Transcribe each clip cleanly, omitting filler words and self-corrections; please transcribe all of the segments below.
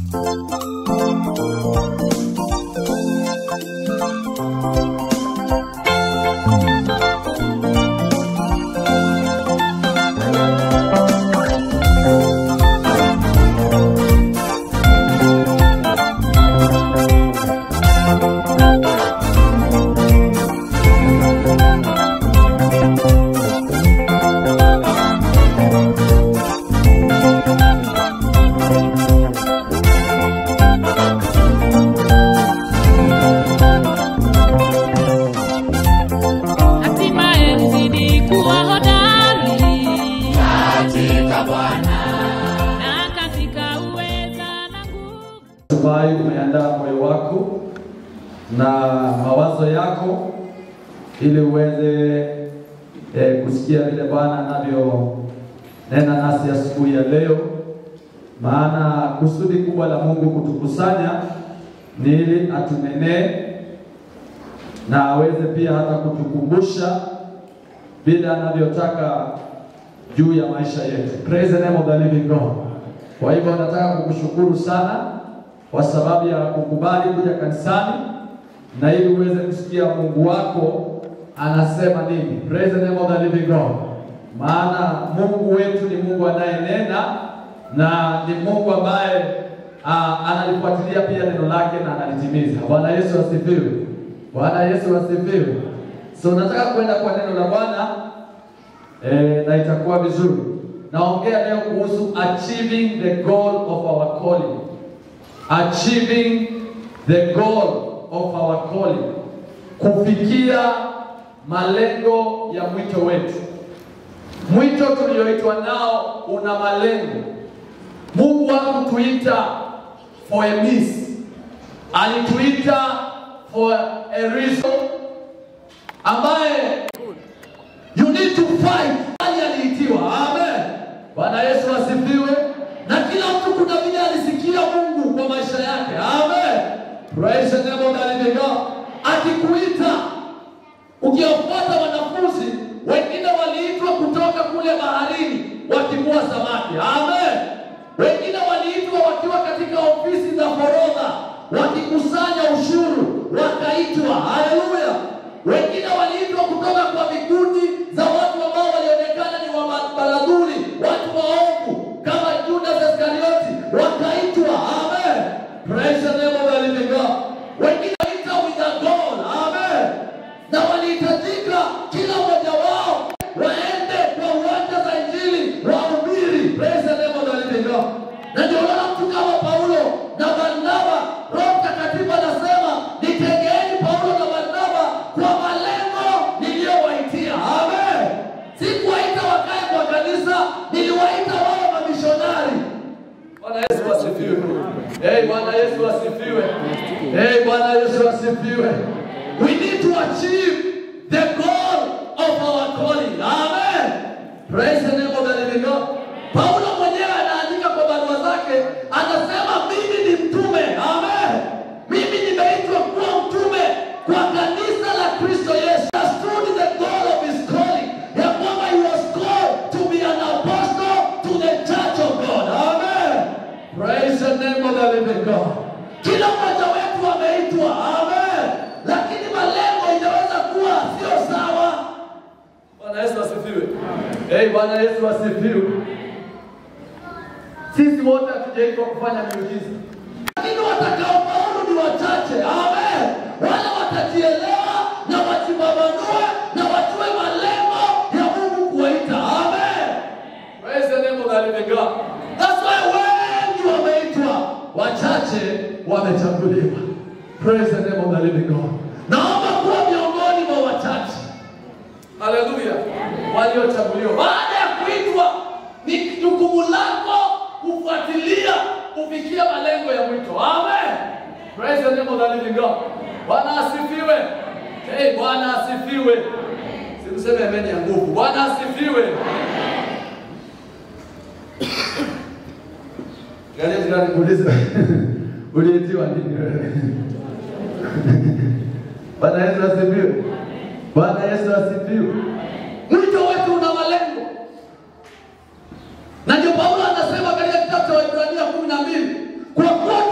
Natumai umeandaa moyo wako na mawazo yako ili uweze kusikia vile Bwana anavyo nena nasi asubuhi ya leo. Maana kusudi kubwa la Mungu kutukusanya ni ili atunenee na aweze pia hata kutukumbusha bila anavyotaka juu ya maisha yetu. Praise the name of the living God. Kwa hivyo nataka kukushukuru sana kwa sababu ya kukubali kuja kanisani na ili uweze kusikia Mungu wako anasema nini. Praise the name of the living God. Maana Mungu wetu ni Mungu anayenena na ni Mungu ambaye analifuatilia pia neno lake na analitimiza. Bwana Yesu asifiwe. Bwana Yesu asifiwe. So nataka kwenda kwa neno la Bwana na itakuwa vizuri. Naongea leo kuhusu achieving the goal of our calling. Achieving the goal of our calling. Kufikia malengo ya mwito wetu. Mwito tulioitwa nao una malengo. Mungu hakutuita for a miss. Alituita for a reason ambaye you need to fight. Aliitiwa. Amen. Bwana Yesu asifiwe. Na kila mtu kuna vile alisikia Mungu kwa maisha yake. Amen. Praise the name of the living God. Akikuita, ukiwafuata wanafunzi, wengine waliitwa kutoka kule baharini wakivua samaki. Amen. Wengine waliitwa wakiwa katika ofisi za forodha wakikusanya ushuru, wakaitwa. Haleluya. Wengine waliitwa kutoka kwa vikundi za watu ambao walionekana ni wabaradhuli, watu waovu kama Judas Iscarioti, wakaitwa. Amen. Praise the name of the living God. Wengine waliitwa with a goal. Amen. Na walihitajika kila mmoja wao waende kwa uwanja za Injili wahubiri. Praise the name of the living God. Na ndio unaona mtu kama Paulo na Barnaba, Roho Mtakatifu anasema nitegeeni Paulo na Barnaba kwa malengo niliyowaitia. Amen. Sikuwaita wakae kwa kanisa, niliwaita wao mamishonari. Bwana Yesu asifiwe. Bwana Yesu asifiwe. Bwana Yesu asifiwe. We need to achieve the goal of our calling. Amen. Praise the name of the living God. Paulo mwenyewe anaandika kwa barua zake, anasema mimi ni mtume. Amen. Mimi nimeitwa kuwa mtume kwa kanisa la Kristo Yesu. Understood the goal of his calling. Ya kwamba he was called to be an apostle to the church of God. Amen. Praise the name of the living God. Kila mmoja wetu ameitwa. Amen. Lakini malengo inaweza kuwa sio sawa. Bwana Yesu asifiwe. Bwana Yesu asifiwe. Sisi wote hatujaitwa kufanya miujiza. Lakini watakaofaulu ni wachache. Amen. Wale watajielewa na wajipambanue na wajue malengo ya Mungu kuwaita. Amen. Praise the name of the living God. That's why wengi wameitwa, wachache wamechaguliwa. Praise the name of the living God. Naomba kuwa miongoni mwa wachache. Haleluya. Waliochaguliwa. Baada ya kuitwa, ni jukumu lako kufuatilia kufikia malengo ya mwito. Amen. Praise the name of the living God. Bwana asifiwe. Bwana asifiwe. Simseme amen ya nguvu. Bwana asifiwe. Gani jirani kuuliza. Uliitiwa nini wewe? Bwana Yesu asifiwe. Bwana Yesu asifiwe. Mwito wetu una malengo. Na ndio Paulo anasema katika kitabu cha Waebrania 12, kwa kuwa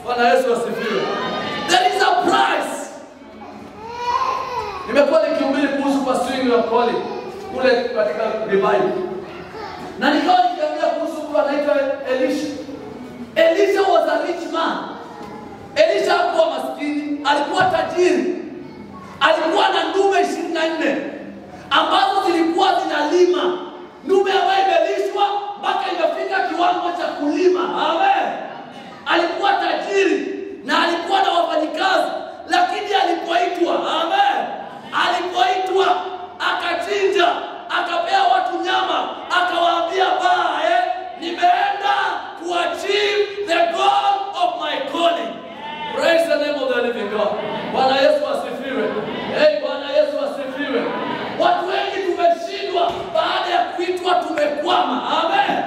Bwana Yesu asifiwe. There is a price. Nimekuwa nikihubiri kuhusu pursuing your calling kule katika revival. Na nikawa nikiambia kuhusu mtu anaitwa Elisha. Elisha was a rich man. Elisha hakuwa maskini, alikuwa tajiri. Alikuwa na ndume 24 ambazo zilikuwa zinalima. Ndume ambayo imelishwa mpaka imefika kiwango cha kulima. Amen. Alikuwa tajiri na alikuwa na wafanyikazi, lakini alipoitwa, amen, alipoitwa akachinja, akapea watu nyama, akawaambia nimeenda to achieve the goal of my calling. Praise the name of the living God. Bwana Yesu asifiwe. Bwana Yesu asifiwe. Watu wengi tumeshindwa baada ya kuitwa, tumekwama. Amen.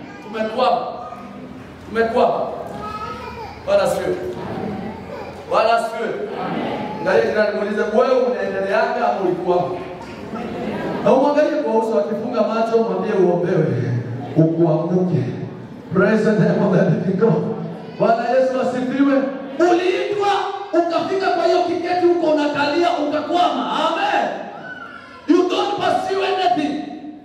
Tumekwama. Bwana asifiwe. Bwana asifiwe. Ngalie jirani muulize, wewe unaendeleaga au ulikuwa? Na umwangalie kwa uso, akifunga macho mwambie uombewe ukuanguke. Praise the name of the living God. Bwana Yesu asifiwe. Uliitwa ukafika kwa hiyo kiketi uko unakalia ukakwama. Amen. You don't pursue anything.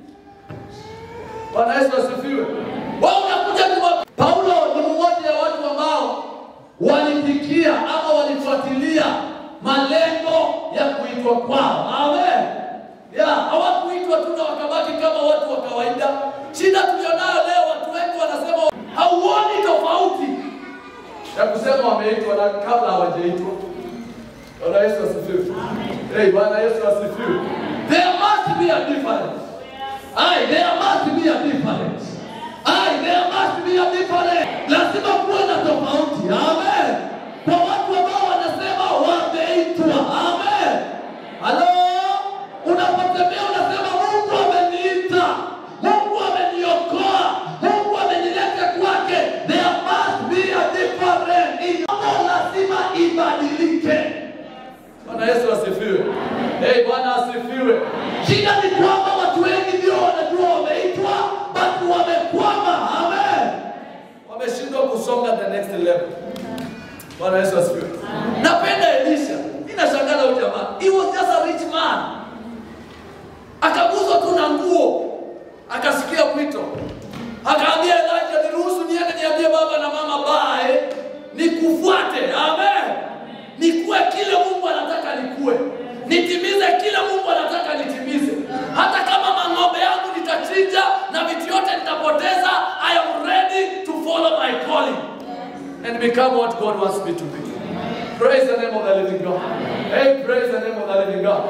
Bwana Yesu asifiwe. Wewe unakuja kwa Paulo ni mmoja wa watu ambao walifikia ama walifuatilia malengo ya kuitwa kwao. Amen. Hawakuitwa tu na wakabaki kama watu wa kawaida. Shida tulionayo leo, watu wengi wanasema hauoni tofauti ya kusema wameitwa na kabla hawajaitwa. Bwana Yesu asifiwe. Bwana Yesu asifiwe. There must be a difference. There must be a difference. There must be a difference. Lazima kuwe na tofauti. Amen. Kwa watu ambao wanasema wameitwa. Amen. Hello? Unapotembea unasema Mungu ameniita, Mungu ameniokoa, Mungu amenileta kwake. There must be a difference. Lazima ibadilike. Bwana Yesu asifiwe. Bwana asifiwe. Shida ni kwamba watu wengi ndio wanajua wameitwa, but wamekwama. Amen. Wameshindwa kusonga the next level. Bwana Yesu asifiwe. Napenda Elisha. Ninashangaa huyu jamaa. He was just a rich man. Akaguzwa tu na nguo, akasikia wito. Akaambia Elijah, niruhusu niende niambie baba na mama nikufuate. Amen. Nikuwe kile Mungu anataka nikuwe. Nitimize kile Mungu anataka nitimize. Hata kama mang'ombe yangu nitachinja na vitu yote nitapoteza, I am ready to follow my calling and become what God wants me to be. Praise the name of the living God. Praise the name of the living God.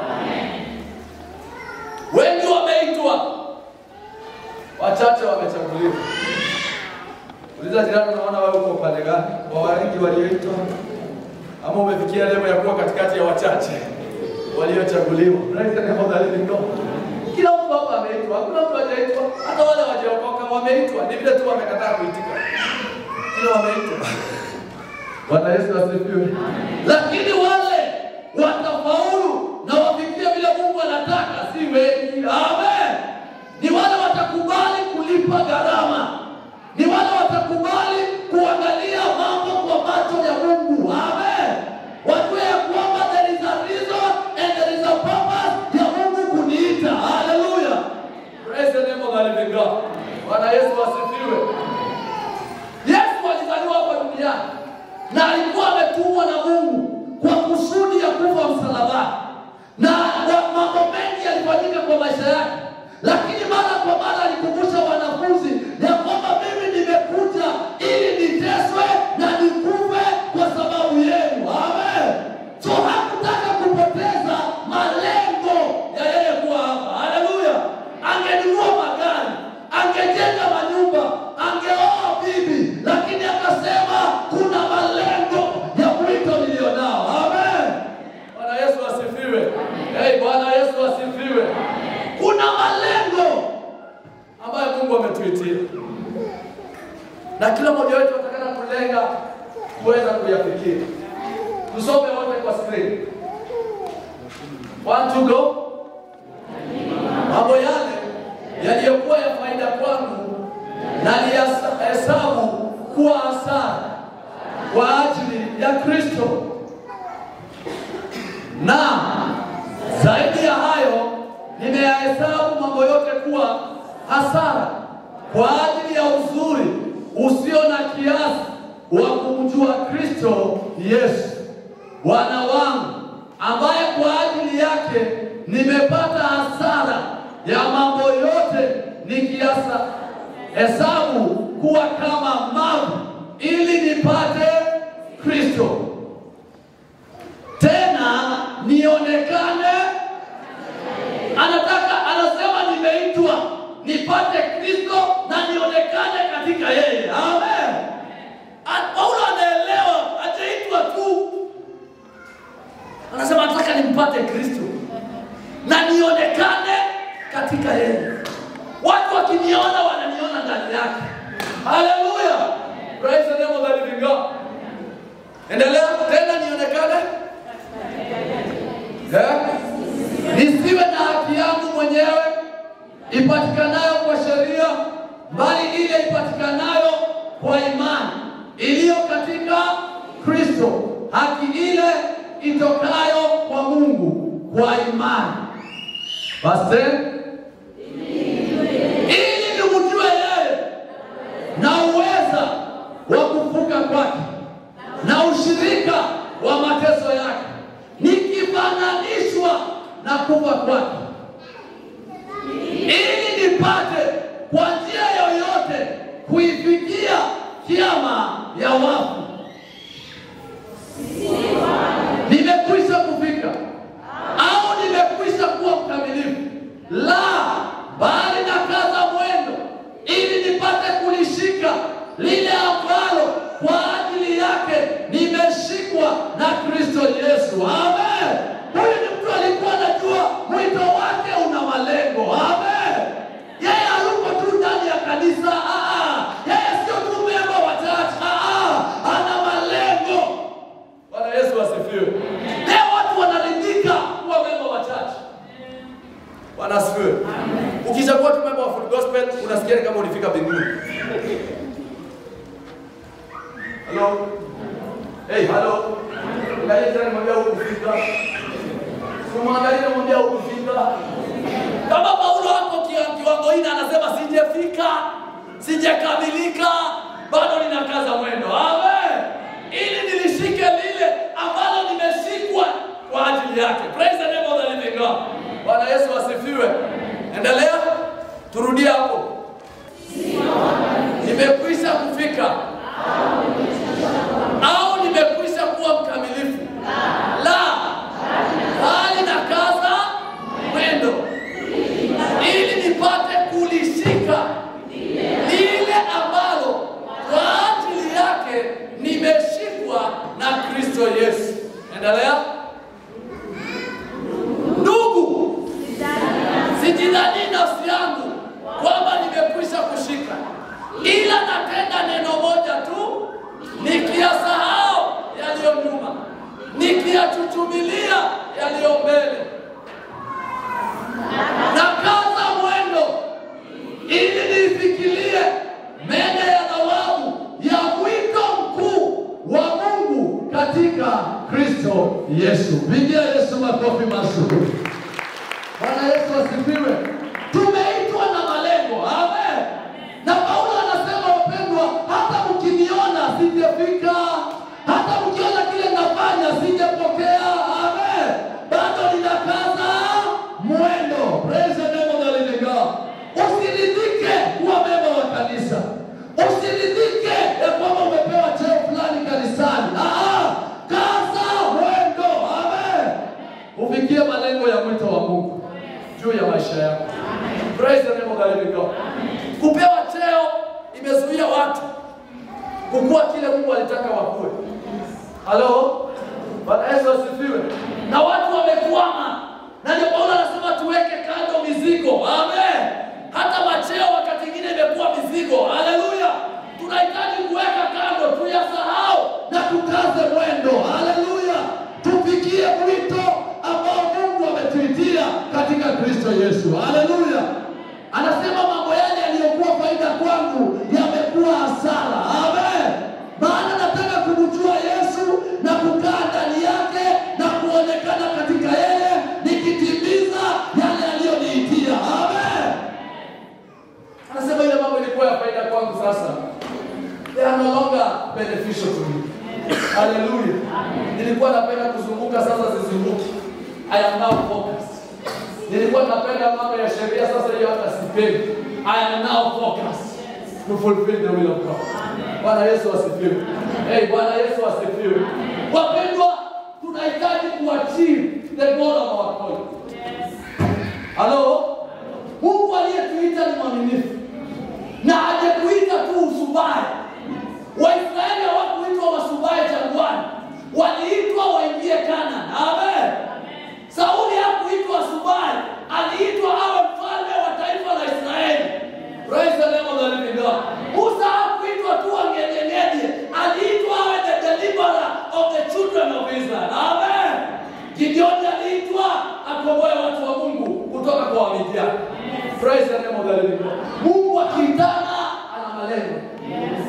Wengi wameitwa, wachache wamechaguliwa. Uliza jirani, unaona wewe uko upande gani? Wa wengi walioitwa ama umefikia level ya kuwa katikati ya wachache waliochaguliwa? Praise the name of the living God. Kila mtu hapa ameitwa, hakuna mtu hajaitwa. Hata wale wajaokoka wameitwa, ni vile tu wamekataa kuitika. Kila wameitwa. Bwana Yesu asifiwe. Lakini wale watafaulu na wafikie vile Mungu anataka si wengi. Amen. Ni wale watakubali kulipa gharama. Ni wale watakubali kuangalia mambo kwa macho ya Mungu. Amen. Wajue ya kwamba there is a reason and there is a purpose ya Mungu kuniita. Hallelujah. Praise the name of the living God. Bwana Yesu asifiwe. Yesu alizaliwa hapa duniani na alikuwa ametumwa na Mungu kwa kusudi ya kufa msalabani. Na mambo mengi yalifanyika kwa maisha yake. Lakini mara kwa mara alikumbusha wanafunzi ya kwamba mimi nimekuja ili niteswe na nikufe kwa sababu yenu. Amen. So hakutaka kupoteza malengo ya yeye kuwa hapa. Hallelujah. Angenunua magari, angejenga manyumba, angeoa bibi, lakini akasema kuna malengo ya mwito nilionao. Amen. Bwana Yesu asifiwe. Bwana Yesu asifiwe. Kuna malengo ambayo Mungu ametuitia. Na kila mmoja wetu atakana kulenga kuweza kuyafikia. Tusome wote kwa screen. 1 to go. Mambo yale yaliyokuwa ya faida kwangu na nilihesabu kuwa hasara kwa ajili ya Kristo. Na zaidi ya hayo, nimeyahesabu mambo yote kuwa hasara kwa ajili ya uzuri usio na kiasi wa kumjua Kristo Yesu Bwana wangu, ambaye kwa ajili yake nimepata hasara ya mambo yote, nikiasa hesabu kuwa kama mavi, ili nipate Kristo, tena nionekane. Anasema nimeitwa nipate Kristo na nionekane katika yeye. Amen. Paulo anaelewa hajaitwa tu. Anasema nataka nimpate Kristo na nionekane katika yeye. Watu wakiniona wananiona ndani yake. Hallelujah. Praise the name of the living God. Endelea, tena nionekane. Nisiwe na haki yangu mwenyewe ipatikanayo kwa sheria, bali ile ipatikanayo kwa imani iliyo katika Kristo, haki ile itokayo kwa Mungu kwa imani. Basi ili nimjue yeye na uweza wa kufuka kwake na ushirika wa mateso yake, nikifananishwa na kufa kwake, ili nipate kwa njia yoyote kuifikia kiama ya wafu. Nimekwisha kufika au nimekwisha kuwa mkamilifu? La, bali nakaza mwendo ili nipate kulishika lile ambalo kwa ajili yake nimeshikwa na Kristo Yesu. Amen. Huyu ni mtu alikuwa anajua mwito wake una malengo. Amen. Yeye hayuko tu ndani ya kanisa. Yeye sio tu memba wa church. Ana malengo. Bwana Yesu asifiwe. Leo watu wanaridhika kuwa memba wa church. Bwana asifiwe. Ukishakuwa tu memba wa Full Gospel, unasikia kama ulifika mbinguni. Hello. Hey, hello. Unajua tena mwambia huko kufika. Kumwangalia mwambia huko kufika. Kama Paulo hapo kiwango hili anasema sijafika, sijakamilika, bado ninakaza mwendo. Amen. Ili nilishike lile ambalo nimeshikwa kwa ajili yake. Praise the name of the living God. Bwana Yesu asifiwe. Endelea. Turudie hapo. Nimekwisha kufika au nimekwisha kuwa mkamilifu? La, bali nakaza mwendo ili nipate kulishika lile ambalo kwa ajili yake nimeshikwa na Kristo Yesu. Endelea. Ndugu, sijidhani nafsi yangu kwamba nimekwisha kushika, ila natenda neno moja tu, nikiyasahau yaliyo nyuma, nikiyachuchumilia yaliyo mbele. Nakaza mwendo ili nifikirie mede ya thawabu ya mwito mkuu wa Mungu katika Kristo Yesu. Pigia Yesu makofi mazuri. Bwana Yesu asifiwe. Tumeitwa na malengo. Amen. Na Paulo anasema wapendwa, hata mkiniona sijafika, hata mkiona kile nafanya sijapokea, amen, bado ninakaza mwendo. Praise the name of the living God. Usiridhike kuwa memba wa kanisa. Usiridhike ya kwamba umepewa cheo fulani kanisani. Kaza mwendo. Amen. Ufikie malengo ya mwito wa Mungu juu ya maisha yako. Praise the name of the living God. Kupewa cheo imezuia watu kukua kile Mungu alitaka wakue. Halo? Bwana Yesu asifiwe. Na watu wamekwama. Na ndio Paulo anasema tuweke kando mizigo. Amen. Hata macheo wakati mwingine imekuwa mizigo. Haleluya. Tunahitaji kuweka kando, tuyasahau na tukaze mwendo. Haleluya. Tufikie mwito ambao Mungu ametuitia katika Kristo Yesu. Haleluya. Anasema mambo yale yaliyokuwa faida kwangu yamekuwa hasara. Amen. Maana nataka kumjua no longer beneficial to me. Hallelujah. Nilikuwa napenda kuzunguka, sasa sizunguki. I am now focused. Nilikuwa napenda mambo ya sheria, sasa hiyo hata sipendi. I am now focused to fulfill the will of God. Bwana Yesu asifiwe. Hey, Bwana Yesu asifiwe. Wapendwa, tunahitaji kuachieve the goal of our calling. Hello? Mungu aliyetuita ni mwaminifu. Na hajakuita tu usubaye. Waisraeli hawakuitwa wasubaye jangwani. Waliitwa waingie Kanaani. Amen. Sauli hakuitwa subaye, aliitwa awe mfalme wa taifa la Israeli. Praise the name of the living God. Musa hakuitwa tu ang'eng'enye, aliitwa awe the deliverer of the children of Israel. Amen. Gideon aliitwa akomboe watu wa Mungu kutoka kwa Wamidiani. Praise the name of the living God. Mungu akiitana ana malengo. Yes.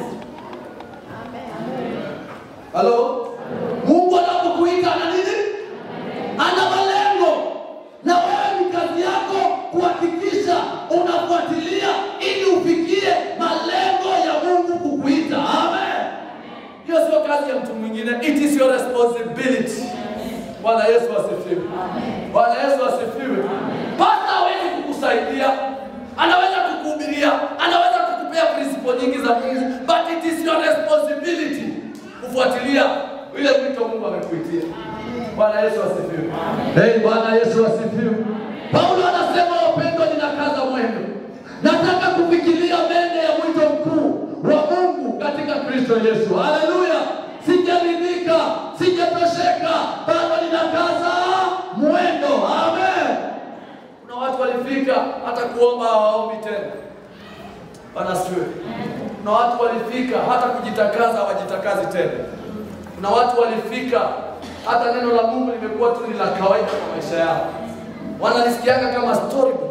Amen. Hello? Mungu anapokuita ana nini? Ana malengo. Na wewe ni kazi yako kuhakikisha unafuatilia ili ufikie malengo ya Mungu kukuita. Amen. Hiyo sio kazi ya mtu mwingine. It is your responsibility. Bwana Yesu asifiwe. Amen. Bwana Yesu asifiwe. Pastor hawezi kukusaidia, anaweza kukuhubiria, anaweza kukupea principle nyingi za Mungu, but it is your responsibility kufuatilia ile wito Mungu amekuitia. Bwana Yesu asifiwe. Hey, Bwana Yesu asifiwe. Paulo anasema, wapendwa, ninakaza mwendo. Nataka kufikiria mende ya wito mkuu wa Mungu katika Kristo Yesu. Haleluya. Sijaridhika, sijatosheka, bado ninakaza mwendo. Amen. Kuna watu walifika hata kuomba hawaombi tena. Bwana asifiwe. Kuna watu walifika hata kujitakaza hawajitakazi tena. Kuna watu walifika hata neno la Mungu limekuwa tu ni la kawaida kwa maisha yao. Wanalisikianga kama storybook.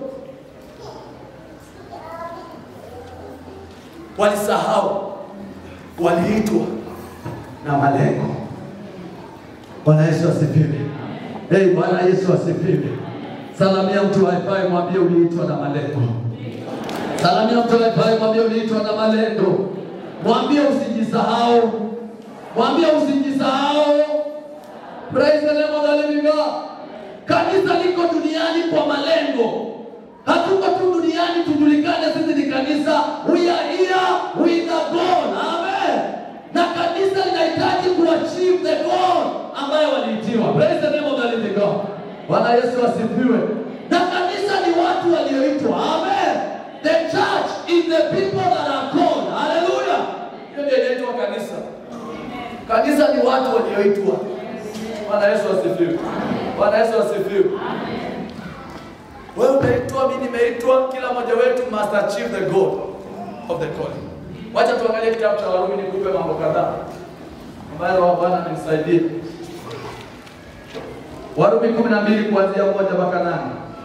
Walisahau waliitwa na malengo. Bwana Yesu asifiwe. Hey, Bwana Yesu asifiwe. Salamia mtu haifai, mwambie uliitwa na malengo. Salamia mtu haifai, mwambie uliitwa na malengo. Mwambie usijisahau. Mwambie usijisahau. Praise the name of the living God. Kanisa liko duniani kwa malengo. Hatuko tu duniani tujulikane sisi ni kanisa. We are here with a goal. Amen. Na kanisa linahitaji kuachieve the goal ambayo waliitiwa. Praise the name of the living God. Bwana Yesu asifiwe. Na kanisa ni watu walioitwa. Amen. The church is the people that are called. Hallelujah. Hiyo ndio inaitwa kanisa. Kanisa ni watu walioitwa. Bwana Yesu asifiwe. Bwana Yesu asifiwe. Wewe umeitwa, mimi nimeitwa, kila mmoja wetu must achieve the goal of the calling. Wacha tuangalie kitabu cha Warumi nikupe mambo kadhaa ambayo Bwana amenisaidie. Warumi 12 kuanzia 1 mpaka 8.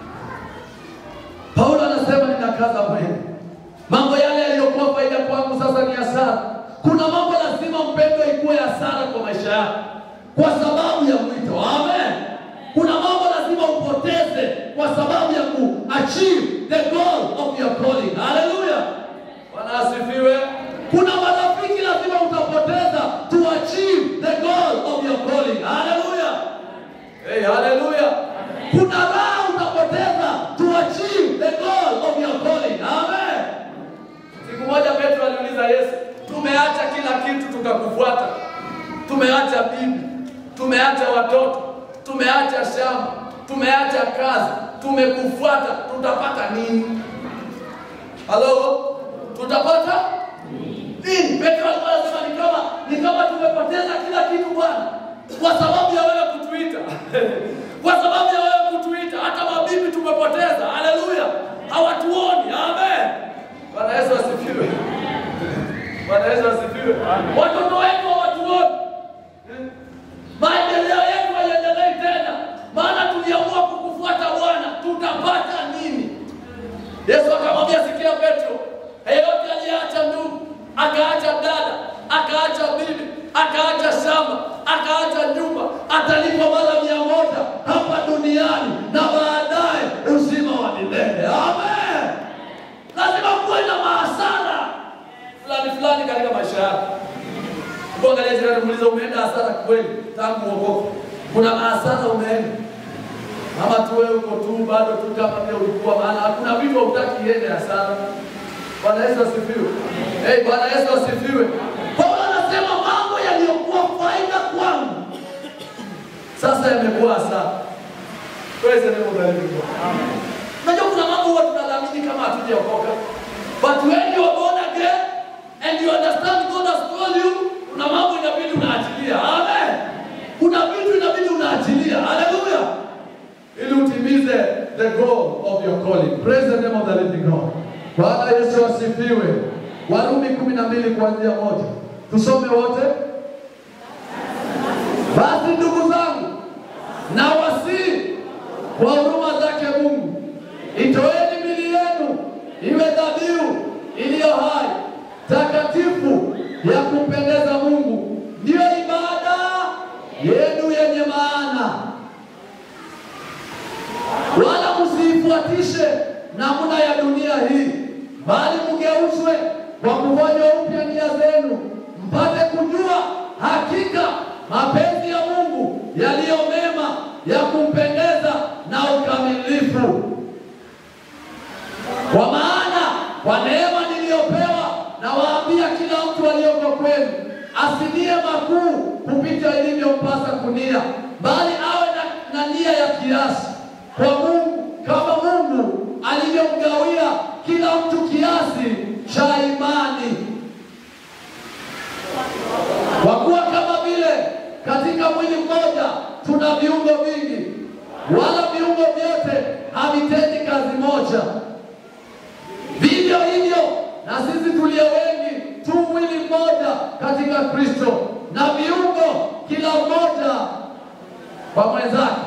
Paulo anasema, ninakaza mwendo. Mambo yale yaliyokuwa faida kwangu sasa ni hasara. Kuna mambo lazima mpendwa ikuwe hasara kwa maisha yako kwa sababu ya mwito. Amen. Kuna mambo lazima upoteze kwa sababu ya kuachieve the goal of your calling. Hallelujah. Bwana asifiwe. Kuna marafiki lazima utapoteza to achieve the goal of your calling. Hallelujah. Hey, hallelujah. Kuna raha utapoteza to achieve the goal of your calling. Amen. Siku moja Petro aliuliza Yesu, tumeacha kila kitu tukakufuata. Tumeacha bibi, tumeacha watoto, tumeacha shamba, tumeacha kazi, tumekufuata, tutapata nini? Hello? Tutapata nini? Petro anasema ni kama tumepoteza kila kitu Bwana kwa sababu ya wewe kutuita. Kwa sababu ya wewe kutuita, hata mabibi tumepoteza. Haleluya. Hawatuoni. Amen. Bwana Yesu asifiwe. Bwana Yesu asifiwe. Watoto wetu hawatuoni. Maendeleo yetu hayaendelei tena. Maana tuliamua kukufuata Bwana, tutapata nini? Yesu akamwambia, sikia Petro, yeyote aliyeacha ndugu, akaacha dada, akaacha bibi, akaacha shamba, akaacha nyumba, atalipwa mara 100 hapa duniani na baadaye uzima wa milele. Amen. Lazima kuwe na mahasara fulani katika maisha yako. Ukiangalia jirani muulize umeenda hasara kweli tangu uokoke. Kuna hasara umeenda. Ama tu wewe uko tu bado tu kama vile ulikuwa, maana hakuna vitu hutaki iende hasara. Bwana Yesu asifiwe. Bwana Yesu asifiwe. Paulo anasema mambo yaliyokuwa faida kwangu sasa yamekuwa hasara. Praise the name of the living God. Amen. Unajua kuna mambo huwa tunadhamini kama hatujaokoka. But when you are born again and you understand God has called you, kuna mambo inabidi unaachilia. Amen. Kuna vitu inabidi unaachilia. Hallelujah. Ili utimize the goal of your calling. Praise the name of the living God. Bwana Yesu asifiwe. Warumi 12 kuanzia 1. Tusome wote. Basi ndugu zangu, na wasi kwa huruma zake Mungu, itoeni miili yenu iwe dhabihu iliyo hai, takatifu, ya kumpendeza Mungu, ndiyo ibada yenu yenye maana. Wala msifuatishe namna ya dunia hii, bali mgeuzwe kwa kufanywa upya nia zenu, mpate kujua hakika mapenzi ya Mungu yaliyo mema, ya kumpendeza na ukamilifu. Kwa maana kwa neema niliyopewa na waambia kila mtu aliyoko kwenu, asinie makuu kupita ilivyompasa kunia, bali awe na nia ya kiasi kwa Mungu, kama Mungu alivyomgawia kila mtu kiasi cha imani. Kwa kuwa kama vile katika mwili mmoja tuna viungo vingi, wala viungo vyote havitendi kazi moja, vivyo hivyo na sisi tulio wengi tu mwili mmoja katika Kristo, na viungo kila mmoja kwa mwenzake.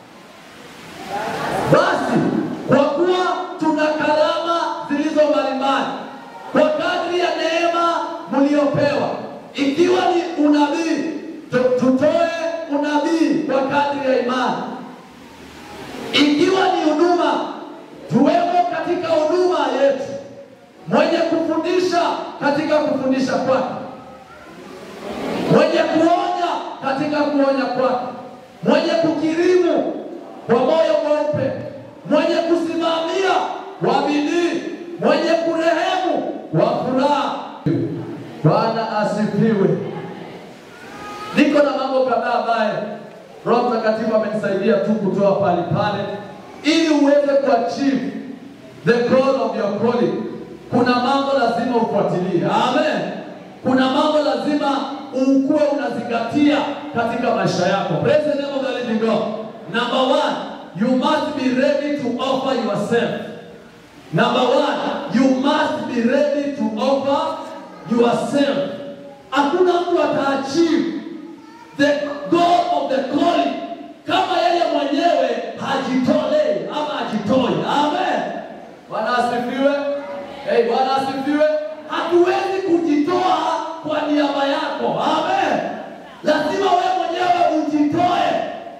Basi kwa kuwa tuna karama zilizo mbalimbali kwa kadri ya neema mliopewa, ikiwa ni unabii, tutoe unabii kwa kadri ya imani. Ikiwa ni huduma, tuwemo katika huduma yetu. Mwenye kufundisha katika kufundisha kwake, mwenye kuonya katika kuonya kwake, mwenye kukirimu kwa moyo mweupe, mwenye kusimamia kwa bidii, mwenye kurehemu kwa furaha. Bwana asifiwe. Niko na mambo kadhaa ambaye Roho Mtakatifu amenisaidia tu kutoa pale ili uweze kuachieve the goal of your calling. Kuna mambo lazima ufuatilie. Amen. Kuna mambo lazima ukuwe unazingatia katika maisha yako. Praise the name of the living God. Number 1, you must be ready to offer yourself. Number 1, you must be ready to offer yourself. Hakuna mtu ataachieve the goal of the calling kama yeye mwenyewe hajitolei ama hajitoi. Amen. Bwana asifiwe. Bwana asifiwe. Hatuwezi kujitoa kwa niaba yako. Amen. Lazima wewe mwenyewe ujitoe.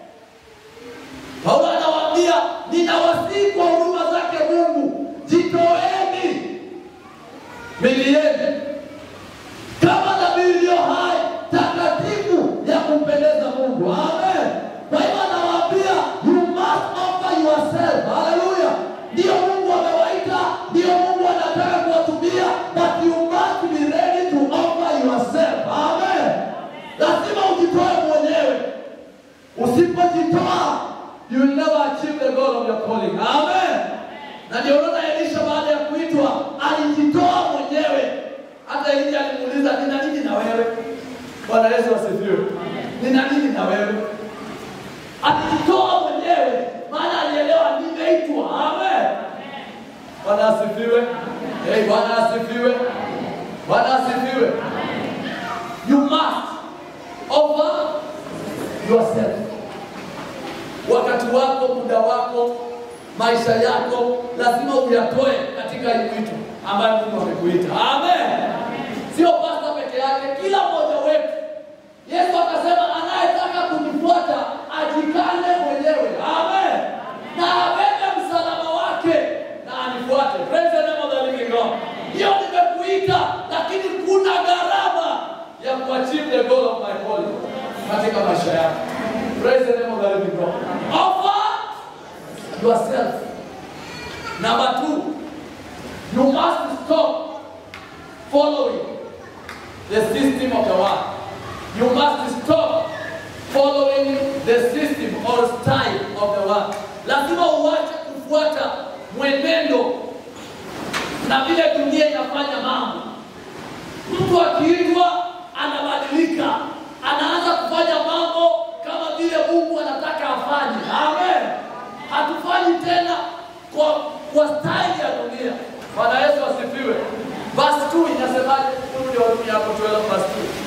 Paulo anawaambia, ninawasihi kwa huruma zake Mungu, jitoeni miili yenu kama dhabihu iliyo hai, takatifu, ya kumpendeza Mungu. Amen. Kwa hiyo anawaambia, you must offer yourself. Hallelujah. Ndio Mungu amewaita, ndio Mungu anataka kuwatumia, but you must be ready to offer yourself. Amen. Lazima ujitoe mwenyewe. Usipojitoa, you will never achieve the goal of your calling. Amen. Na ndio unaona Elisha baada ya kuitwa alijitoa mwenyewe. Hata Elisha alimuuliza, nina nini na wewe? Bwana Yesu asifiwe. Nina nini na wewe? Alijitoa mwenyewe, maana alielewa nimeitwa. Amen. Bwana asifiwe. Bwana asifiwe. Bwana asifiwe. You must offer yourself. Wakati wako, muda wako, maisha yako lazima uyatoe katika hii wito ambayo Mungu amekuita. Amen. Sio pasta peke yake, kila mmoja wetu. Yesu akasema anayetaka kunifuata ajikane mwenyewe. Amen. Na abebe msalaba wake na anifuate. Praise the name of the living God. Hiyo nimekuita, lakini kuna gharama ya achieve the goal of my calling katika maisha yako. Praise the name of the living God. Offer yourself. Number 2, you must stop following the system of the world. You must stop following the system or style of the world. Lazima uache kufuata mwenendo na vile dunia inafanya mambo. Mtu akiitwa anabadilika, anaanza kufanya mambo kama vile Mungu anataka afanye. Amen. Hatufanyi tena kwa style ya dunia. Bwana Yesu asifiwe. Verse 2 inasemaje? Kurudi Warumi hapo 12 verse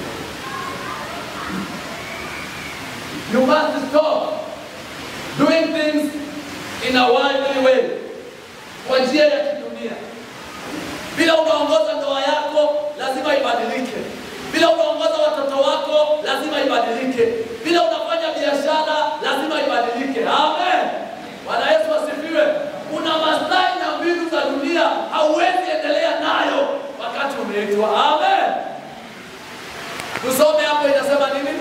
2. You must stop doing things in a worldly way. Kwa njia ya kidunia. Bila unaongoza ndoa yako, lazima ibadilike. Bila unaongoza watoto wako, lazima ibadilike. Bila unafanya biashara, lazima ibadilike. Amen. Bwana Yesu asifiwe. Kuna maslahi na mbinu za dunia hauwezi endelea nayo wakati umeitwa. Amen. Tusome hapo inasema nini?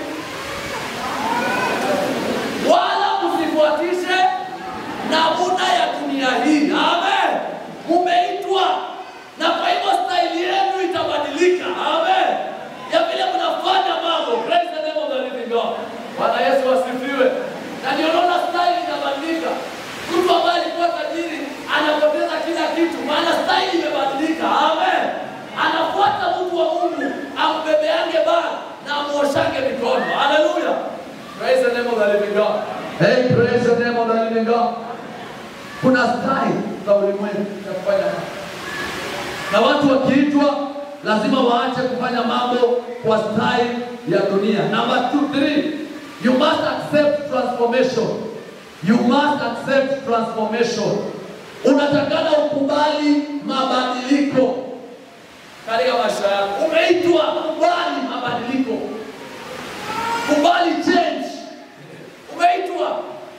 Wala msifuatishe namna ya dunia hii. Amen. Mumeitwa na kwa hivyo style yenu itabadilika. Amen. Ya vile mnafanya mambo. Praise the name of the living God. Bwana Yesu asifiwe. Na ndio unaona style inabadilika. Mtu ambaye alikuwa tajiri anapoteza kila kitu, maana style imebadilika. Amen. Anafuata mtu wa Mungu, ambebeange bana na amuoshange mikono. Hallelujah. Praise the name of the living God. Hey, praise the name of the living God. Kuna style za ulimwengu za kufanya mambo. Na watu wakiitwa lazima waache kufanya mambo kwa style ya dunia. Number 3, you must accept transformation. You must accept transformation. Unatakana ukubali mabadiliko katika maisha yako. Umeitwa kubali mabadiliko. Kubali change. Umeitwa.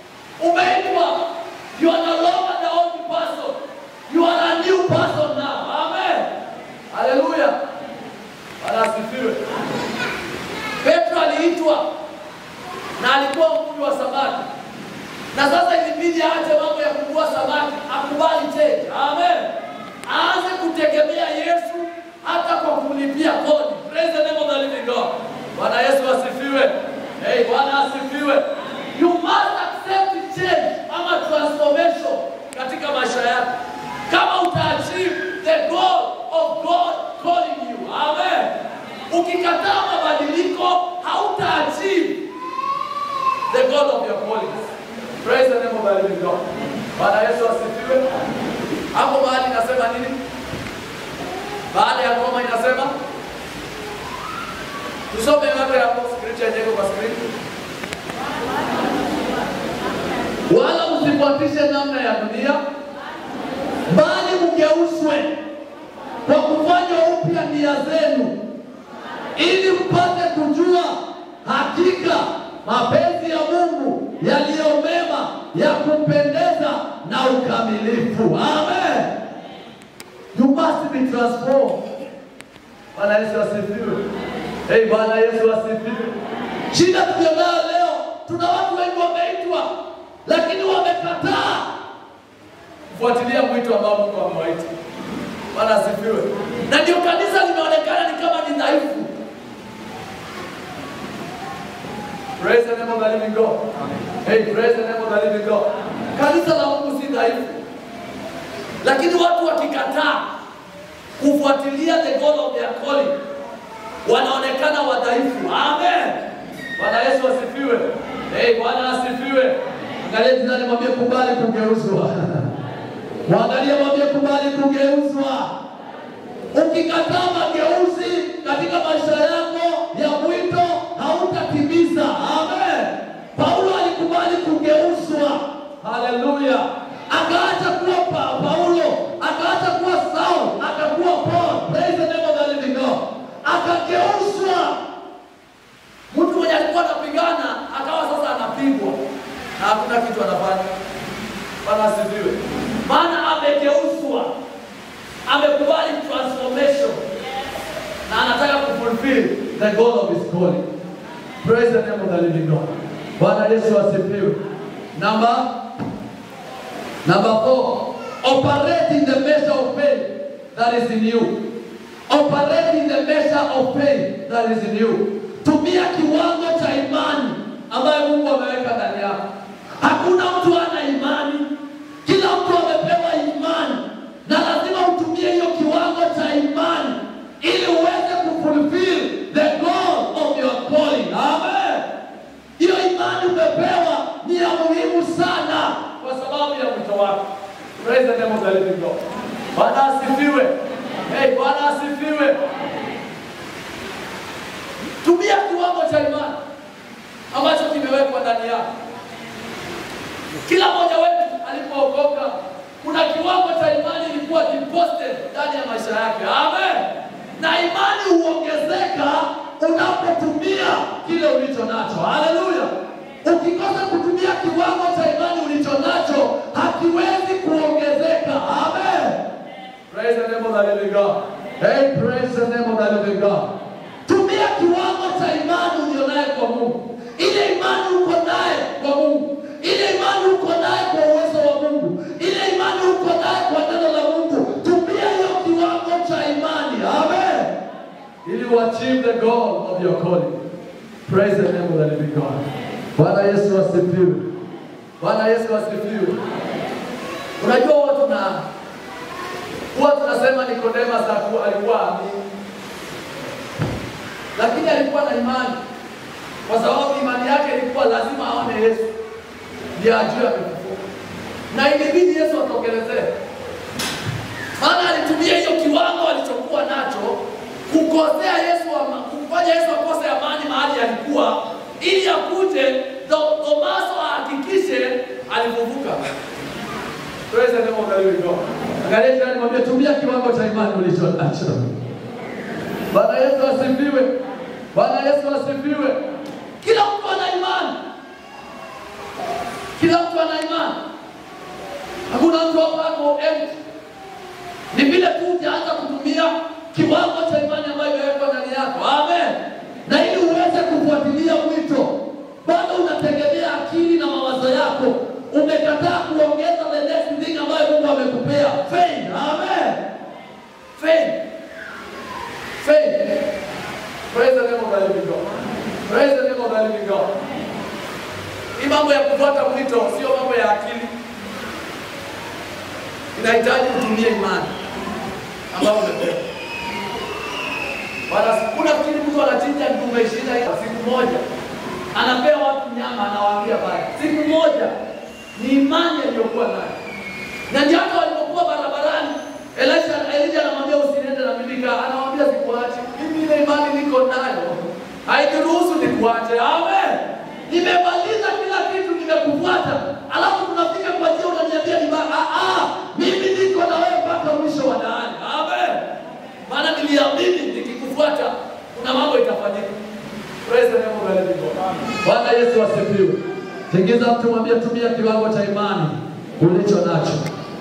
You are no longer the old person. You are a new person now. Amen. Hallelujah. Asifiwe. Petro aliitwa na alikuwa mvuvi wa samaki. Na sasa ilibidi aache mambo ya kuvua samaki, akubali change. Amen. Aanze kutegemea Yesu hata kwa kumlipia kodi. Praise the name of the living God. Bwana Yesu asifiwe. Hey, Bwana asifiwe. You must accept change ama transformation katika maisha yako. Kama utaachieve the goal of God calling you. Amen. Ukikataa mabadiliko, hautaachieve the goal of your calling. Praise the name of the living God. Bwana Yesu asifiwe. Hapo mahali inasema nini? Baada ya koma inasema, tusome yote hapo, scripture yenyewe kwa screen. Wala msifuatishe namna ya dunia, bali mgeuzwe kwa kufanywa upya nia zenu, ili mpate kujua hakika mapenzi ya Mungu yaliyo mema, ya kumpendeza na ukamilifu. Amen. You must be transformed. Bwana Yesu asifiwe. Hey, Bwana Yesu asifiwe. Shida tulionayo leo, tuna watu wengi wameitwa lakini wamekataa kufuatilia mwito ambao Mungu amewaita. Bwana asifiwe. Na ndio kanisa linaonekana ni kama ni dhaifu. Praise the name of the living God. Hey, praise the name of the living God. Kanisa la Mungu si dhaifu. Lakini watu wakikataa kufuatilia the goal of their calling, wanaonekana wadhaifu. Amen. Bwana Yesu asifiwe. Hey, Bwana asifiwe. Angalia jirani, mwambie kubali kugeuzwa. Mwangalie, mwambie kubali kugeuzwa. Ukikataa mageuzi katika maisha yako ya mwito, hautatimiza. Amen. Paulo alikubali kugeuzwa. Hallelujah. Akaacha kuwa Paulo, akaacha kuwa Saul, akakuwa Paul. Praise the name of the living God. Akageuzwa. Mtu mwenye alikuwa anapigana akawa sasa anapigwa na hakuna kitu anafanya. Bwana asifiwe. Maana amegeuzwa. Amekubali transformation. Na anataka kufulfill the goal of his calling. Praise the name of the living God. Bwana Yesu asifiwe. Number 4. Operate in the measure of faith that is in you. Operate in the measure of faith that is in you. Tumia kiwango cha imani ambayo Mungu ameweka ndani yako. Hakuna mtu ana imani. Kila mtu amepewa imani. Na lazima utumie hiyo kiwango cha imani ili uweze kufulfill the goal of your calling. Amen. Hiyo imani umepewa ni ya muhimu sana kwa sababu ya wito wako. Praise the name of the living God. Bwana asifiwe. Hey, Bwana asifiwe. Tumia kiwango cha imani ambacho kimewekwa ndani yako. Kila mmoja wetu alipookoka, kuna kiwango cha imani ilikuwa deposited ndani ya maisha yake. Amen. Na imani huongezeka unapotumia kile ulicho nacho. Hallelujah. Ukikosa kutumia kiwango cha imani ulicho nacho, hakiwezi kuongezeka. Amen. Praise the name of the living God. Hey, praise the name of the living God. Tumia kiwango cha imani ulionayo kwa Mungu. Ile imani uko naye kwa Mungu. Ile imani uko naye kwa uwezo wa Mungu. Ile imani uko naye kwa neno la Mungu. Tumia hiyo kiwango cha imani. Amen. Ili uachieve the goal of your calling. Praise the name of the living God. Bwana Yesu asifiwe. Bwana Yesu asifiwe. Unajua huwa tunasema Nicodemus alikuwa amini. Lakini alikuwa na imani. Kwa sababu imani yake ilikuwa lazima aone Yesu. Ndiye ajue amefufuka. Na ilibidi Yesu atokelezee. Maana alitumia hiyo kiwango alichokuwa nacho kukosea Yesu, kumfanya Yesu akose amani mahali alikuwa, ili akuje Tomaso ahakikishe alifufuka. Praise the name of the living God. Angalia jirani mwambie tumia kiwango cha imani ulicho nacho. Bwana Yesu asifiwe. Bwana Yesu asifiwe. Kila mtu ana imani. Kila mtu ana imani. Hakuna mtu hapo empty. Ni vile tu utaanza kutumia kiwango cha imani ambayo imewekwa ndani yako. Amen. Na ili uweze kufuatilia wito, bado unategemea akili na mawazo yako. Umekataa kuongeza the next thing ambayo Mungu amekupea. Faith. Amen. Faith. Faith. Praise the name of the living God. Praise the name of the living God. Hii mambo ya kufuata wito sio mambo ya akili. Inahitaji kutumia imani ambayo umepewa. Bwana, kuna kile mtu anachinja ndume 20 siku moja. Anapea watu nyama, anawaambia baya. Siku moja ni imani aliyokuwa nayo. Na ndio hata walipokuwa barabarani, Elijah anamwambia usiniende na mimi, anawaambia sikuache. Mimi ile imani niko nayo hainiruhusu nikuache. Amen. Nimemaliza kila kitu, nimekufuata. Alafu tunafika kwa njia unaniambia ni mimi niko na wewe mpaka mwisho wa dahari. Amen. Maana niliamini nikikufuata kuna mambo itafanyika. Praise the name of the living God. Bwana Yesu asifiwe. Tengeneza mtu mwambie tumia kiwango cha imani ulicho nacho.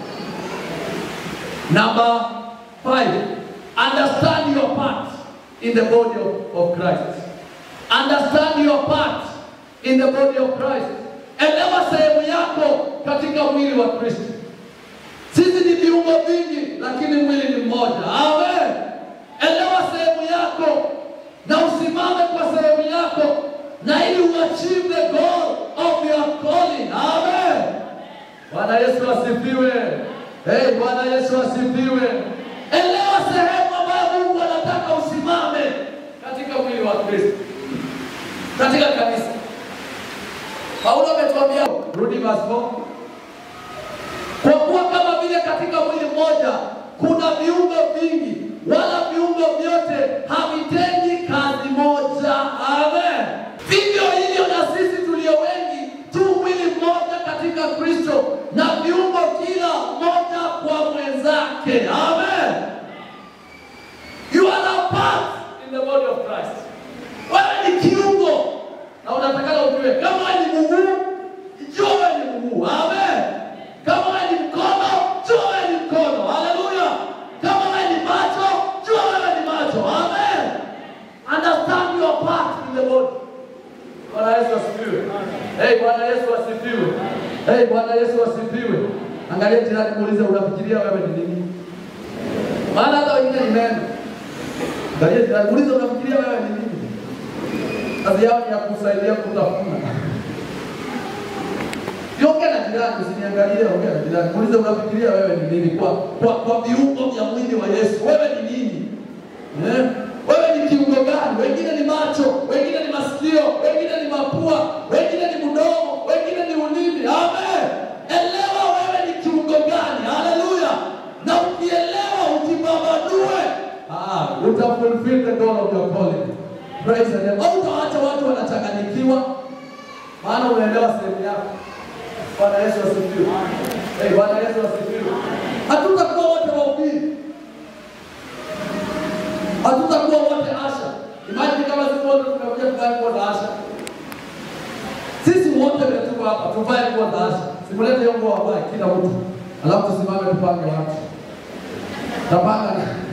Number 5. Understand your part in the body of Christ. Understand your part in the body of Christ. Elewa sehemu yako katika mwili wa Kristo. Sisi ni viungo vingi lakini mwili ni mmoja. Amen. Elewa sehemu yako na usimame kwa sehemu yako na ili uachieve the goal of your calling. Amen. Bwana Yesu asifiwe. Hey, Bwana Yesu asifiwe. Elewa sehemu ambayo Mungu anataka usimame katika mwili wa Kristo. Katika kanisa. Paulo ametuambia rudi verse 4. Kwa kuwa kama vile katika mwili mmoja kuna viungo vingi, wala viungo vyote havitendi kazi moja. Amen. Vivyo hivyo na sisi tulio wengi tu mwili mmoja katika Kristo, na viungo kila mmoja kwa mwenzake. Amen. You are a part in the body of Christ. Wewe ni kiungo na unatakana ujue kama wewe ni mguu, jua wewe ni mguu. Amen. Kama wewe ni mkono, jua wewe ni mkono. Hallelujah. Kama wewe ni macho, jua wewe ni macho. Amen. Bwana Yesu asifiwe. Bwana Yesu asifiwe. Bwana Yesu asifiwe. Angalia jirani, muulize unafikiria wewe ni nini? Maana hata wengine ni neno. Angalia jirani, muulize unafikiria wewe ni nini? Kazi yao ni ya kusaidia kutafuna. Ongea na jirani, usiniangalie, ongea na jirani. Muulize unafikiria wewe ni nini kwa viungo vya mwili wa Yesu. Wewe ni nini? Wewe ni kiungo gani? Wengine ni macho, wengine ni masikio, wengine ni mapua, wengine ni mdomo, wengine ni ulimi. Amen. Elewa wewe ni kiungo gani. Haleluya. Na ukielewa, ukibabadue, utafulfill the goal of your calling. Praise the Lord. Au utaacha watu wanachanganyikiwa, maana unaelewa sehemu yako. Bwana Yesu asifiwe. Bwana Yesu asifiwe. Hatutakuwa wote wahubiri. Hatutakuwa wote asha. Imagine kama sisi wote tunakuja kuvaa nguo za asha. Sisi wote tuko hapa tuvae nguo za asha. Simulete hiyo nguo ambayo kila mtu. Alafu tusimame tupange watu. Tapanga.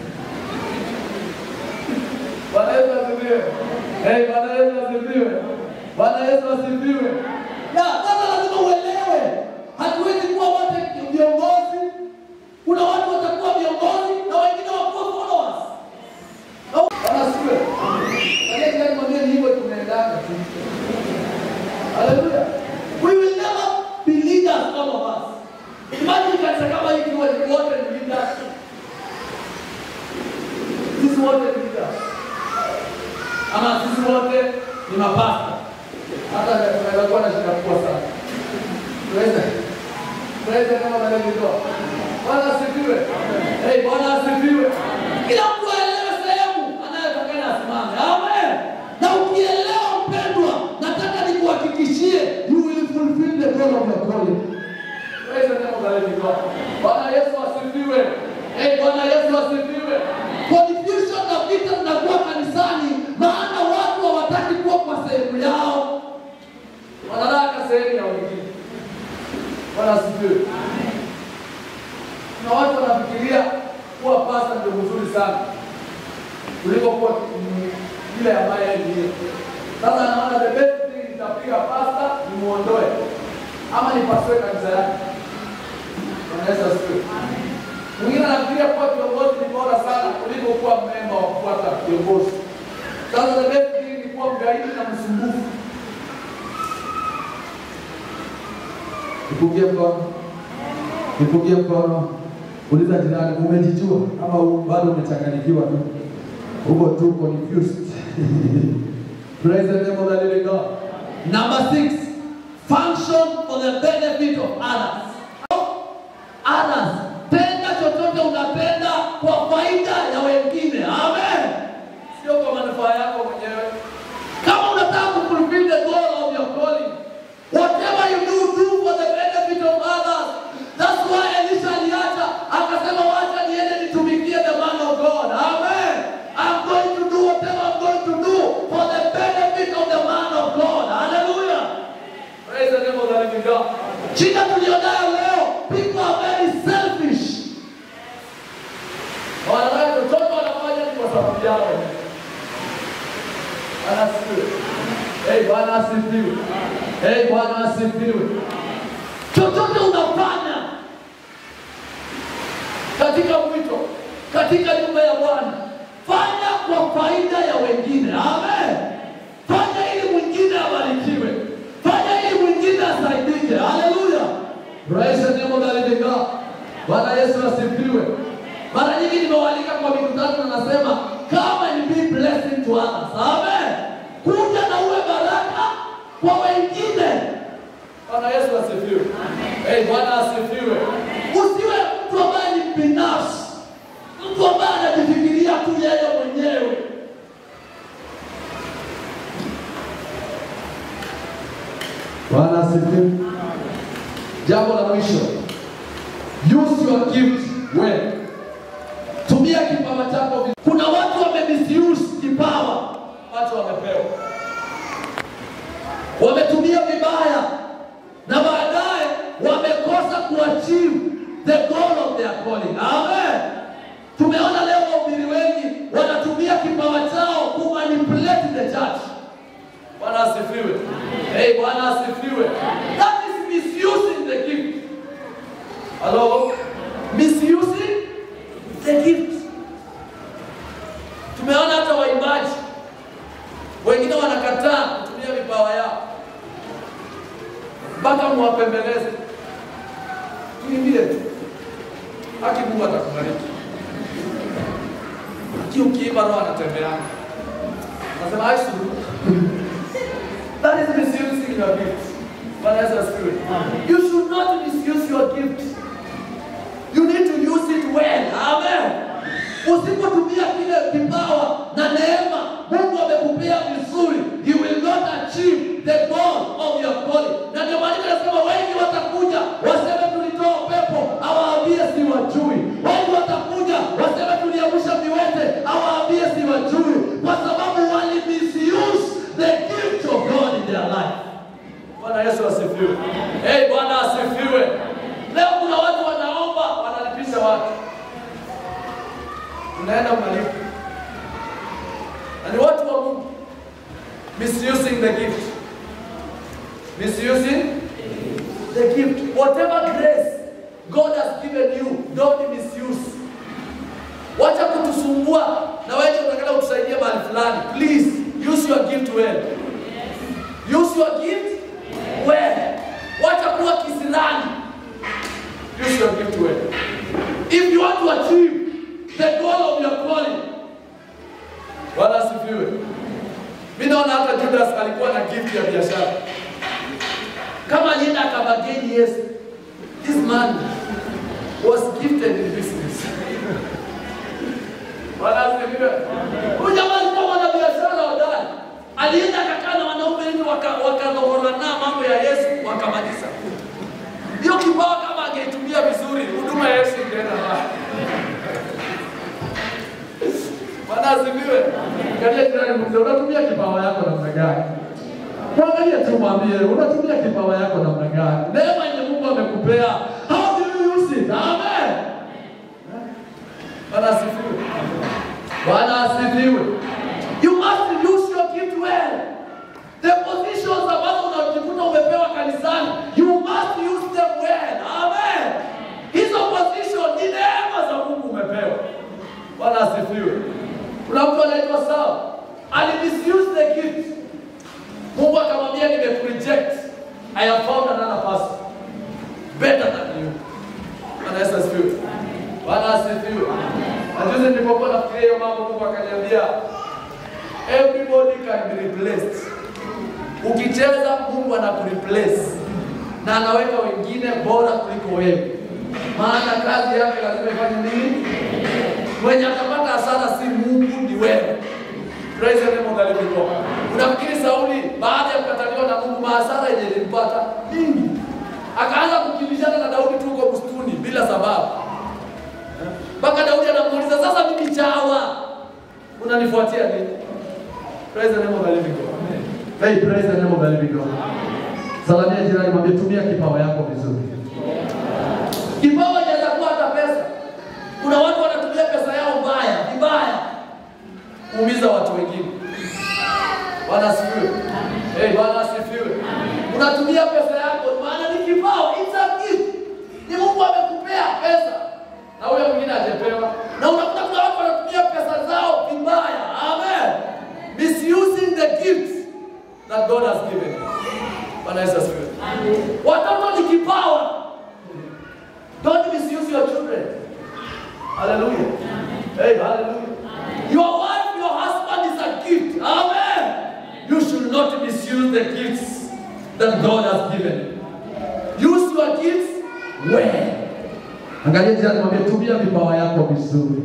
Bwana Yesu asifiwe. Bwana Yesu asifiwe. Bwana Yesu asifiwe. Sasa lazima uelewe. Hatuwezi kuwa wote viongozi. Kuna watu watakuwa viongozi na wengine wakuwa followers. Anasiwe. Ndio mwambie ni hivyo tunaendana. Hallelujah. We will never be leaders, all of us. Imagine kama hiki wote ni leaders. Sisi wote ni leaders. Ama sisi wote ni mapasta. Hata tunaweza kuwa na shida kubwa sana. Tuweze kama maneno. Bwana asifiwe. Bwana asifiwe. Kila mtu aelewe sehemu anayotakana asimame. Amen. Na ukielewa mpendwa, nataka nikuhakikishie you will fulfill the goal of your calling. Praise the name of the living God. Bwana Yesu asifiwe. Bwana Yesu asifiwe. Confusion na vita zinakuwa kanisani, maana watu hawataki kuwa kwa sehemu yao. Wanataka sehemu ya wengine. Bwana asifiwe. Na watu wanafikiria kuwa pasta ndio mzuri sana kuliko kuwa ile ambaye yeye. Sasa anaona the best thing itapiga pasta ni muondoe ama ni paswe kanisa yake. Bwana Yesu asifiwe. Mwingine anafikiria kuwa kiongozi ni bora sana kuliko kuwa memba wa kufuata kiongozi. Sasa the best thing ni kuwa mgaidi na msumbufu. Nipungie mkono. Uliza jirani, umejijua ama bado umechanganyikiwa tu? Uko tu confused. Praise the name of the living God. Number 6, function for the benefit of others. Others. Tenda chochote unapenda kwa faida ya wengine. Amen. Sio kwa manufaa yako mwenyewe. Kama unataka kufulfill the goal of your calling, whatever you do for the benefit of others. That's why Elisha aliacha akasema wacha niende nitumikie the man of God. Amen. I'm going to do whatever I'm going to do for the benefit of the man of God. Hallelujah. Praise the name of the living God. Shida tulionayo leo, people are very selfish. Wanataka chochote wanafanya ni kwa sababu yao. Anasifiwe. Bwana asifiwe. Bwana asifiwe. Chochote unafanya katika mwito, katika nyumba ya Bwana, fanya kwa faida ya wengine. Amen. Fanya ili mwingine abarikiwe. Fanya ili mwingine asaidike. Hallelujah. Praise the name of the living God. Bwana Yesu asifiwe. Mara nyingi nimewalika kwa mikutano na nasema come and be blessing to others. Amen. Kuja na uwe baraka kwa wengine. Bwana Yesu asifiwe. Bwana asifiwe. Usiwe mtu ambaye ni binafsi. Mtu ambaye anajifikiria tu yeye mwenyewe. Bwana asifiwe. Jambo la mwisho. Use your gift well. Tumia kipawa chako. Kuna watu wamemisuse kipawa ambacho wamepewa. Wametumia vibaya na baadaye wamekosa kuachieve the goal of their calling. Amen. Tumeona leo wahubiri wengi wanatumia kipawa chao kumanipulate the church. Bwana asifiwe. Hey, Bwana asifiwe. That is misusing the gift. Hello? Misusing the gift. Tumeona hata waimbaji wengine wanakataa kutumia vipawa yao mpaka muwapembeleze. Tuimbie tu. Haki Mungu atakubariki. Ukiimba roho anatembea. Nasema Yesu. That is misusing your gift. Bwana Yesu asifiwe. You should not misuse your gift. You need to use it well. Amen. Usipotumia kile kipawa na neema Mungu amekupea vizuri, you will not achieve the goal of your calling. Na ndio maana nasema wengi watakuja waseme tulitoa pepo, hawaambie si wajui. Wengi watakuja waseme tuliamsha viwete, hawaambie si wajui, kwa sababu wali misuse the gift of God in their life. Bwana Yesu asifiwe. Hey, Bwana asifiwe. Leo kuna watu wanaomba, wanalipisha watu. Unaenda malipo. And what wa Mungu? Misusing the gift. Misusing the gift. Whatever grace God has given you, don't misuse. Wacha kutusumbua na wewe unataka utusaidie mahali fulani. Please use your gift well. Use your gift well. Wacha kuwa kisirani. Use your gift well. If you want to achieve the goal of your calling, Bwana asifiwe. Mimi naona hata Judas alikuwa na gift ya biashara. Kama alienda akabageni Yesu, this man was gifted in business. Bwana asifiwe. Huyu jamaa alikuwa na biashara hodari. Alienda akakaa na wanaume wengi wakadhohorana mambo ya Yesu wakamaliza. Hiyo kipawa kama angeitumia vizuri, huduma ya Yesu ingeenda mbali. Bwana asifiwe. Angalia jirani mwingine, unatumia kipawa yako namna gani? Angalia tu mwambie, unatumia kipawa yako namna gani? Neema yenye Mungu amekupea, how do you use it? Amen. Bwana asifiwe. Bwana asifiwe. You must use your gift well. The positions ambazo unajikuta umepewa kanisani, you must use them well. Amen. Hizo position ni neema za Mungu umepewa. Bwana asifiwe. Kuna mtu anaitwa Saul, alimisuse the gift. Mungu akamwambia nimekureject. I have found another person better than you. Bwana Yesu asifiwe. Bwana asifiwe. Ajuzi nilipokuwa nafikiria hiyo mambo, Mungu akaniambia everybody can be replaced. Ukicheza Mungu anakureplace na anaweka wengine bora kuliko wewe. Maana kazi yake lazima ifanye nini? Mwenye atapata hasara si Mungu, ni wewe. Praise the name of the living God. Unafikiri Sauli baada ya kukataliwa na Mungu hasara yenye ilimpata nini? Akaanza kukimbizana na Daudi tu huko msituni bila sababu. Mpaka Daudi anamuuliza, sasa mimi chawa unanifuatia nini? Praise the name of the living God. Hey, praise the name of the living God. Salamia jirani, mwambie tumia kipawa yako vizuri. Kipawa inaweza kuwa hata pesa. Kuna watu wanatumia pesa yao mbaya, vibaya, kuumiza watu wengine. Bwana asifiwe. Hey, Bwana asifiwe. Unatumia pesa yako, maana ni kipawa, it's a gift. Ni Mungu amekupea pesa na huyo mwingine hajapewa. Na unakuta kuna watu wanatumia pesa zao vibaya. Amen. Misusing the gifts that God has given. Bwana Yesu asifiwe. Watoto ni kipawa. Don't misuse your children. Hallelujah. Hey, hallelujah. Your wife, your husband is a gift. Amen. You should not misuse the gifts that God has given. Use your gifts well. Angalia jirani, mwambie tumia vipawa yako vizuri.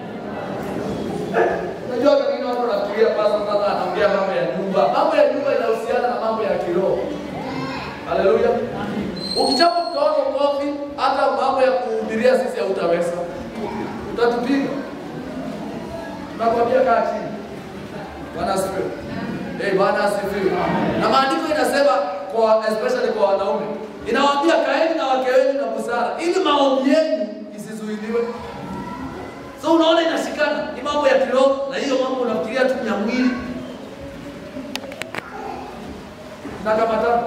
Unajua wengine watu wanafikiria sasa anaongea mambo ya nyumba. Mambo ya nyumba inahusiana na mambo ya kiroho. Hallelujah. Ukichapa mtu wako kofi, hata mambo ya kuhubiria sisi hautaweza. Utatupiga. Tunakwambia kaa chini. Bwana asifiwe. Hey, Bwana asifiwe. Na maandiko inasema kwa especially kwa wanaume, inawaambia kaeni na wake wenu na busara ili maombi yenu isizuiliwe. So unaona inashikana, ni mambo ya kiroho na hiyo mambo unafikiria tu ya mwili. Tunakamata.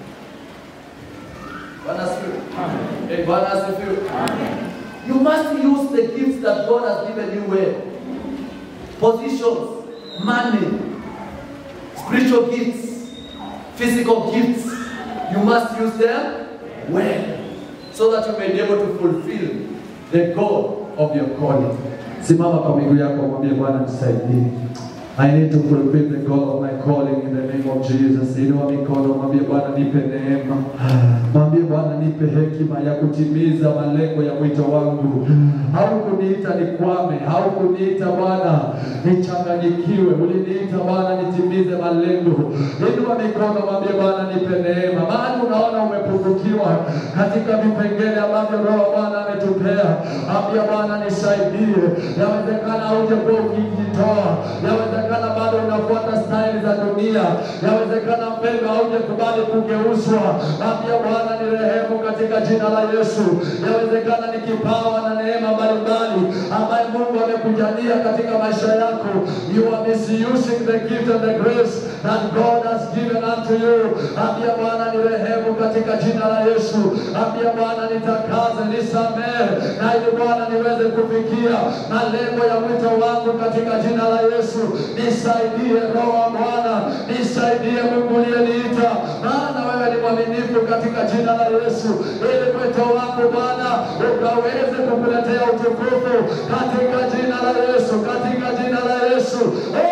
Bwana asifiwe. Amen. Bwana asifiwe. Amen. You must use the gifts that God has given you well. Positions, money, spiritual gifts, physical gifts. You must use them well, so that you may be able to fulfill the goal of your calling. Simama kwa miguu yako, mwambie Bwana nisaidie. I need to fulfill the goal of my calling in the name of Jesus. Inua mikono, mwambie Bwana nipe neema. Mwambie Bwana nipe hekima ya kutimiza malengo ya mwito wangu. Haukuniita nikwame, haukuniita Bwana nichanganyikiwe. Uliniita Bwana nitimize malengo. Inua mikono, mwambie Bwana nipe neema. Maana unaona umepungukiwa katika vipengele ambavyo Roho Bwana ametupea. Mwambie Bwana nisaidie. Yawezekana hujakuwa ukijitoa. Yawezekana bado unafuata style za dunia. Yawezekana mpendo haujakubali kugeuzwa. Mwambie Bwana nirehemu katika jina la Yesu. Yawezekana ni kipawa na neema mbalimbali ambaye Mungu amekujalia katika maisha yako. You are misusing the gift and the grace that God has given unto you. Mwambie Bwana nirehemu katika jina la Yesu. Mwambie Bwana nitakaze, nisamehe, na ili Bwana niweze kufikia malengo ya mwito wangu katika jina la Yesu. Nisaidie Roho wa Bwana, nisaidie Mungu aliyeniita, maana wewe ni mwaminifu katika jina la Yesu. Ili mwito wangu Bwana ukaweze kukuletea utukufu katika jina la Yesu, katika jina la Yesu.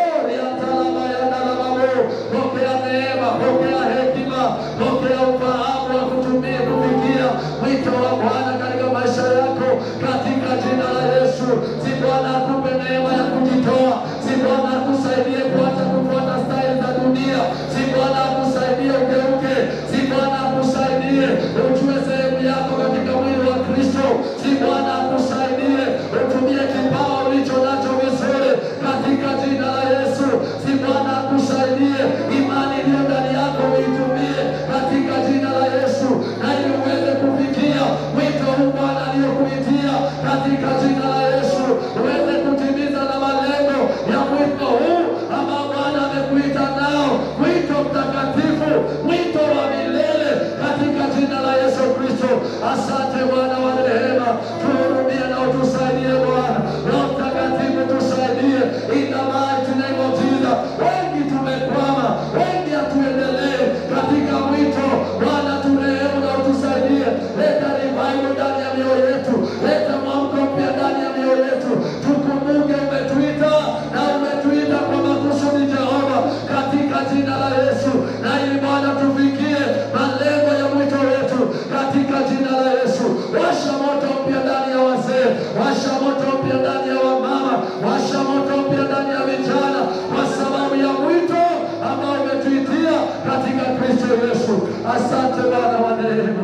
Pokea neema, pokea hekima, pokea ufahamu wa kutumia kufikia mwito wa Bwana katika maisha yako katika jina la Yesu. Si Bwana akupe neema ya kujitoa, si Bwana akusaidie kuacha kufuata style za dunia, si Bwana akusaidie ugeuke, si Bwana akusaidie ujue sehemu yako katika mwili wa Kristo, si Bwana akusaidie utumie kipawa ulicho nacho vizuri katika jina la Yesu, si Bwana akusaidie imani iliyo ndani yako uitumie katika jina la Yesu, na ili uweze kufikia mwito huu Bwana aliyokuitia katika jina la Yesu, uweze kutimiza na malengo ya mwito huu ambao Bwana amekuita nao, mwito mtakatifu, mwito wa milele katika jina la Yesu Kristo. Asante Bwana wa rehema, tuhurumie na utusaidie Bwana. Roho Mtakatifu tusaidie in the mighty name of Jesus. Wengi tumekwama, wengi hatuendelee katika mwito. Bwana turehemu na utusaidie. Leta revival ndani ya mioyo yetu, leta mwamko mpya ndani ya mioyo yetu. Tukumbuke umetuita na umetuita kwa makusudi Jehova, katika jina la Yesu, na ili Bwana tufikie malengo ya mwito wetu katika jina la Yesu. Washa moto mpya ndani ya wazee, washa moto mpya ndani ya wamama, washa moto mpya ndani ya vijana, kwa sababu ya mwito ambao umetuitia katika Kristo Yesu. Asante Bwana wa neema,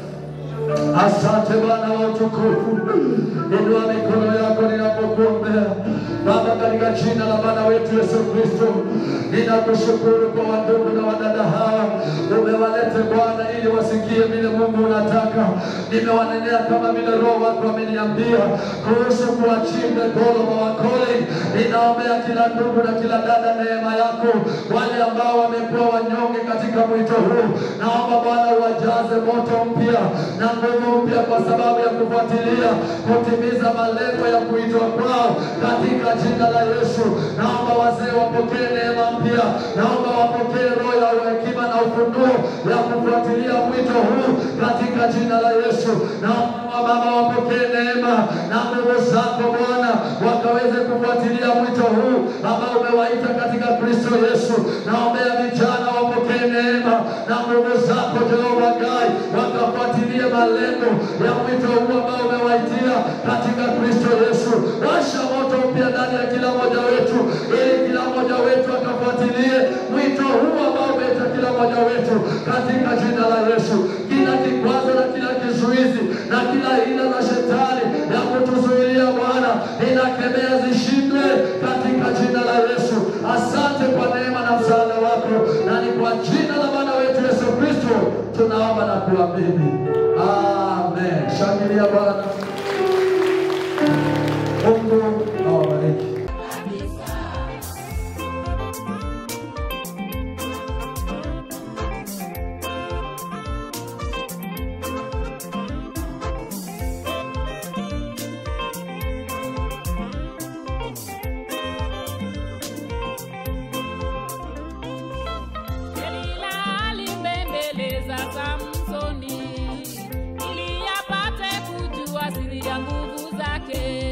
asante Bwana wa utukufu. Inua mikono yako ninapokuombea. Baba, katika jina la Bwana wetu Yesu Kristo, ninakushukuru kwa wandugu na wadada hawa. Umewalete Bwana ili wasikie vile Mungu unataka. Nimewanenea kama vile Roho wako ameniambia kuhusu kuachieve the goal of our calling. Ninaombea kila ndugu na kila dada neema yako. Wale ambao wamekuwa wanyonge katika mwito huu, naomba Bwana uwajaze moto mpya na nguvu mpya kwa sababu ya kufuatilia kutimiza malengo ya kuitwa kwao katika jina la Yesu. Naomba wazee wapokee neema mpya, naomba wapokee roho ya hekima na ufunuo ya kufuatilia mwito huu katika jina la Yesu. Naomba baba wapokee neema na nguvu zako Bwana, wakaweze kufuatilia mwito huu ambao umewaita katika Kristo Yesu. Naombea vijana wapokee neema na nguvu zako Jehova Gai, wakafuatilia malengo ya mwito huu ambao umewaitia katika Kristo Yesu. Washa moto mpya ndani ya kila mmoja wetu, ili kila mmoja wetu akafuatilie mwito huu ambao umeita kila mmoja wetu katika jina la Yesu. Kila kikwazo na kila kizuizi na kila hila za shetani ya kutuzuilia Bwana, ninakemea zishindwe katika jina la Yesu. Asante kwa neema na msaada wako, na ni kwa jina la Bwana wetu Yesu Kristo tunaomba na kuamini. Amen. Shangilia Bwana. Mungu awabariki. alimbembeleza Samsoni ili apate kujua siri ya nguvu zake.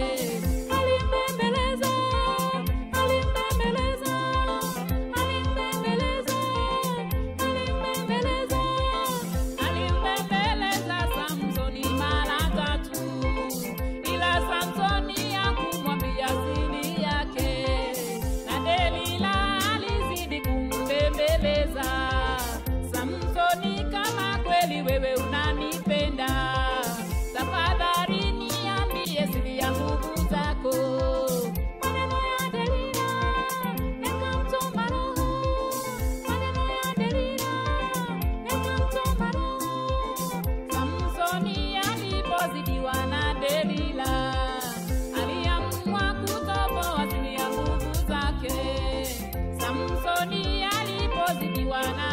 Alimbembeleza Samsoni mara 3, ila Samsoni hakumwambia siri yake, na Delila alizidi kumbembeleza. Samsoni, kama kweli wewe unanipenda, tafadhali niambie siri ya nguvu zako. Maneno ya Delila yakamchoma roho, maneno ya Delila yakamchoma roho. Samsoni alipozidiwa na Delila, aliamua kutoboa siri ya nguvu zake. Samsoni alipozidiwa na